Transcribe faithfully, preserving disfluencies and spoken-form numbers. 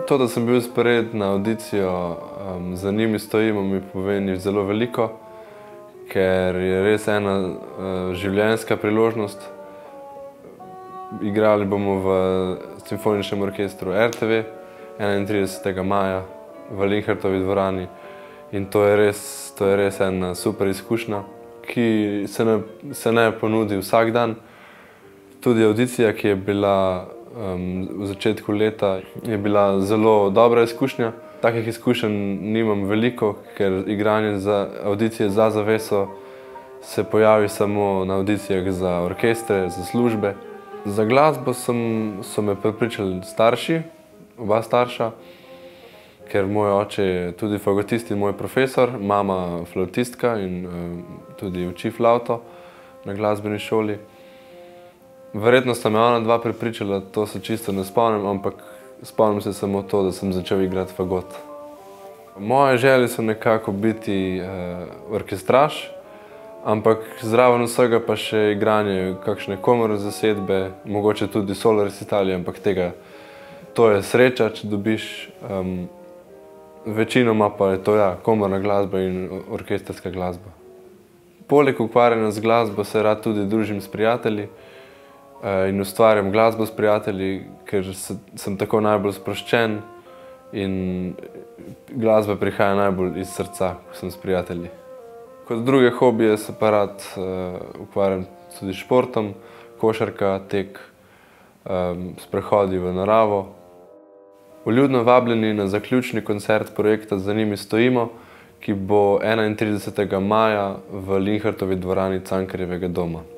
To, da sem bil sprejet na avdicijo um, Za njimi stojimo, mi pomeni zelo veliko, ker je res ena uh, življenjska priložnost. Igrali bomo v Simfoničnem orkestru R T V enaintridesetega maja v Linhartovi dvorani in to je res, to je res ena super izkušnja, ki se ne, se ne ponudi vsak dan. Tudi avdicija, ki je bila um, v začetku leta, je bila zelo dobra izkušnja. Takih izkušenj nimam veliko, ker igranje za avdicije za zaveso se pojavi samo na avdicijah za orkestre, za službe. Za glasbo sem, so me prepričali starši, oba starša, ker moj oče je tudi fagotist in moj profesor, mama flavtistka in um, tudi uči flavto na glasbeni šoli. Verjetno sta me ona dva prepričala, to se čisto ne spomnim, ampak spomnim se samo to, da sem začel igrati fagot. Moje želje so nekako biti uh, orkestraš, ampak zraven vsega pa še igranje kakšne komorne zasedbe, mogoče tudi solo recitali, ampak tega, to je sreča, če dobiš. Um, večinoma pa je to ja, komorna glasba in orkestrska glasba. Poleg ukvarjanja z glasbo se rad tudi družim s prijatelji uh, in ustvarjam glasbo s prijatelji, ker se, sem tako najbolj sproščen in glasba prihaja najbolj iz srca, ko sem s prijatelji. Kot druge hobije se pa rad uh, ukvarjam tudi s športom, košarka, tek, um, sprehodi v naravo. Vljudno vabljeni na zaključni koncert projekta Za njimi stojimo, ki bo enaintridesetega maja v Linhartovi dvorani Cankarjevega doma.